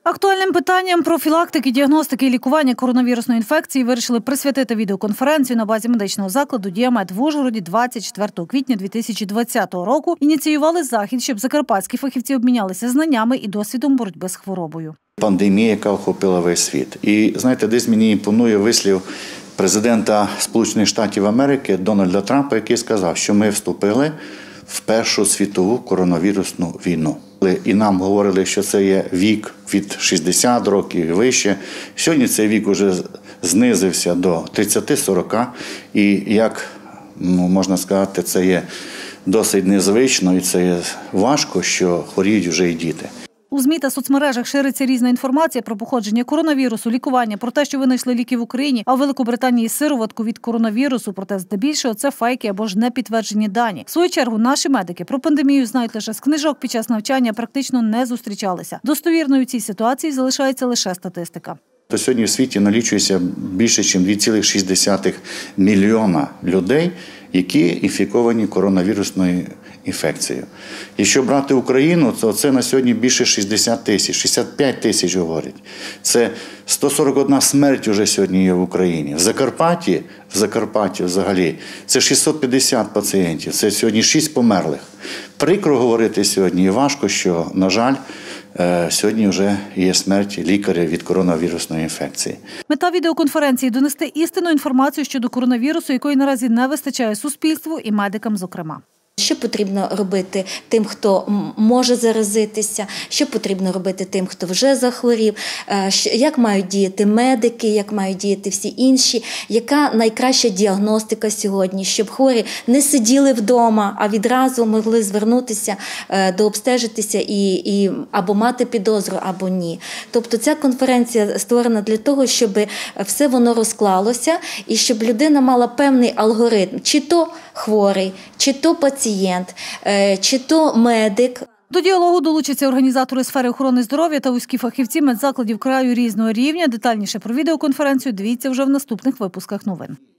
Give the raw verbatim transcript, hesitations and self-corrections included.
Актуальним питанням профілактики, діагностики і лікування коронавірусної інфекції вирішили присвятити відеоконференцію на базі медичного закладу «Діамет» в Ужгороді двадцять четвертого квітня дві тисячі двадцятого року. Ініціювали захід, щоб закарпатські фахівці обмінялися знаннями і досвідом боротьби з хворобою. Пандемія, яка охопила весь світ. І, знаєте, десь мені імпонує вислів президента Сполучених Штатів Америки Дональда Трампа, який сказав, що ми вступили в Першу світову коронавірусну війну. І нам говорили, що це є вік від шістдесят років і вище. Сьогодні цей вік вже знизився до тридцяти-сорока. І, як ну, можна сказати, це є досить незвично і це є важко, що хворіють вже і діти. У ЗМІ та соцмережах шириться різна інформація про походження коронавірусу, лікування, про те, що винайшли ліки в Україні, а в Великобританії сироватку від коронавірусу, проте здебільшого це фейки або ж непідтверджені дані. В свою чергу наші медики про пандемію знають лише з книжок, під час навчання практично не зустрічалися. Достовірною в цій ситуації залишається лише статистика. То сьогодні в світі налічується більше, ніж два цілих шість десятих мільйона людей, які інфіковані коронавірусною інфекцією. Якщо брати Україну, то це на сьогодні більше шістдесят тисяч, шістдесят п'ять тисяч говорять. Це сто сорок одна смерть вже сьогодні є в Україні. В Закарпатті, в Закарпатті взагалі, це шістсот п'ятдесят пацієнтів, це сьогодні шість померлих. Прикро говорити сьогодні і важко, що, на жаль, сьогодні вже є смерть лікаря від коронавірусної інфекції. Мета відеоконференції – донести істинну інформацію щодо коронавірусу, якої наразі не вистачає суспільству і медикам зокрема. Що потрібно робити тим, хто може заразитися, що потрібно робити тим, хто вже захворів, як мають діяти медики, як мають діяти всі інші, яка найкраща діагностика сьогодні, щоб хворі не сиділи вдома, а відразу могли звернутися, дообстежитися і, і або мати підозру, або ні. Тобто ця конференція створена для того, щоб все воно розклалося і щоб людина мала певний алгоритм, чи то хворий, чи то пацієнт, чи то медик. До діалогу долучаться організатори сфери охорони здоров'я та вузькі фахівці медзакладів краю різного рівня. Детальніше про відеоконференцію дивіться вже в наступних випусках новин.